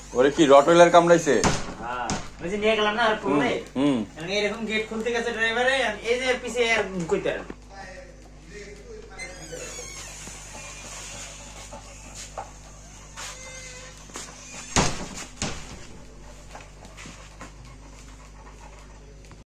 ওরে কি রটওয়েলার কামড়াইছে? হ্যাঁ ওই যে নিয়ে গেলাম না আর পুরো এরকম গেট খুলতে গেছে ড্রাইভারে এই যে পিছে আর কইতে